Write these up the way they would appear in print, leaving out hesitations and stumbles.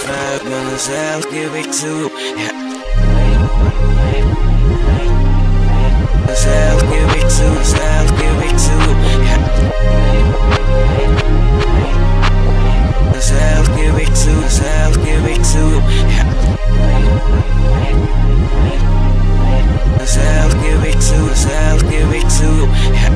5 minutes, I'll give it to you. I'll give it to you. I'll give it to you. I'll give it to you. I'll give it to you. I'll give it to you. I'll give it to you.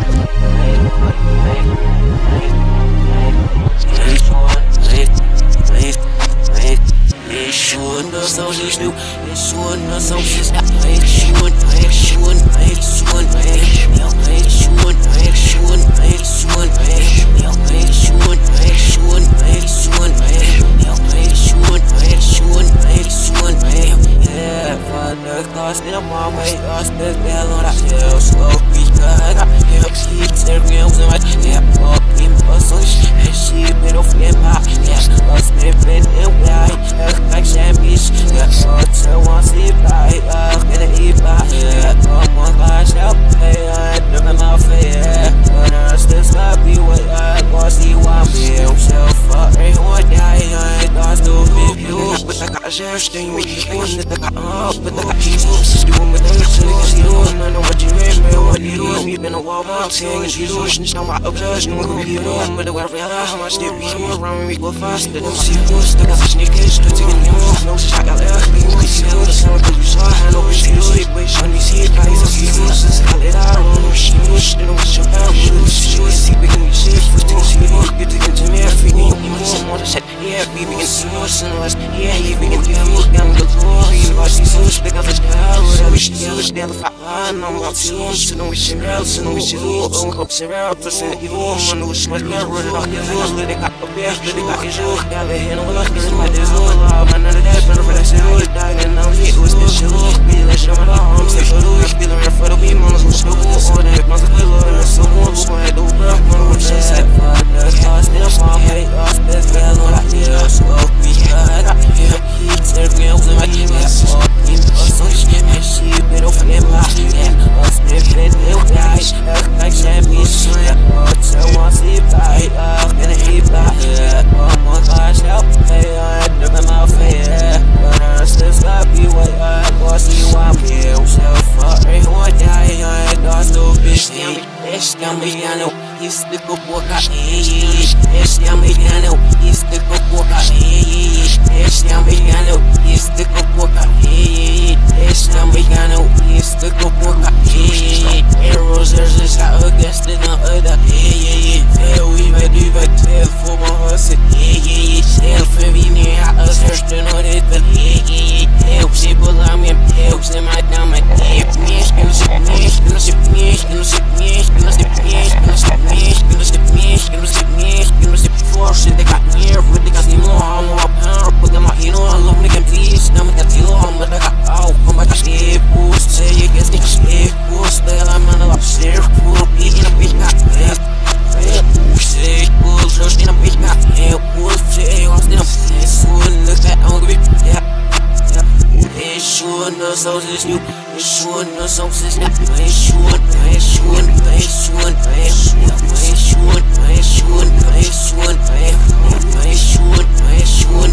Everything we want, but I got Jesus doing with us, niggas doing. I know what you mean, man, what you doing. We've been a wall boxing, and you losing. Now my obsession, we're gonna be on. But I realize how much they be around me, go faster than see what's the guys, sneakers, to take it on. No, shit, I got left, we can see all the sound, cause you saw, I know it's you. It waits on me, see it, guys, I see what's I let out on the shoes, then what's your power, see, we can be safe, first thing, see it, get to get to me, everything, you want to set, yeah, we begin to what's in us, yeah, we begin to I'm the glory, but she's so big of a power. We should use the other five. I'm about to launch, so we should out, so we should all hope to out. Percent you want, no, it's like that. Run it off your voice, let it got a bear, let it got his own. Got a hand on the girl, my days all alive. I'm none of that, but I said, oh, it died, and now it was the show. Be like, show my arm, say, for the week, be the rare for the beam, on the school, or the month of the Lord, and so on, so I do, bro, one of them said, fuck, that's lost, and I'm on, hey, lost, that's gal, on the hill, so we got here, he's there. I'm like, yeah, fucking so shit, man, she been off in my head. Us different, little guys, like champions, so I see by, gonna hate by, oh my gosh, help, hey, I'm in my face, but I still stop you, I was you, I'm here, so far, everyone die, I lost no bitch, este americano, isso de boca, este americano, isso de boca, este americano, isso de boca, este americano, isso de boca, arrows, there's a shot against the other, hell, we might do but tell for my hustle, hell, for me, I was first on it, but hell, she belong me, hell, she might down my head, force they got near with the gas more on my power put them out you know I love me can please now me got you on but I got out oh my gosh yeah boost say you guess it yeah boost they I'm on a share for being a big got yeah say boost just in a big got yeah boost say I still soon look at on the yeah it's sure no sauce is new it's sure no sauce is new it's sure I should